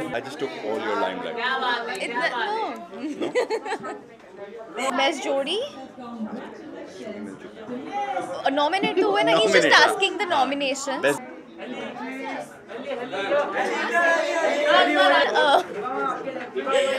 I just took all your limelight. No. Best जोड़ी nominate तो हुए ना. He's just asking the nominations. Best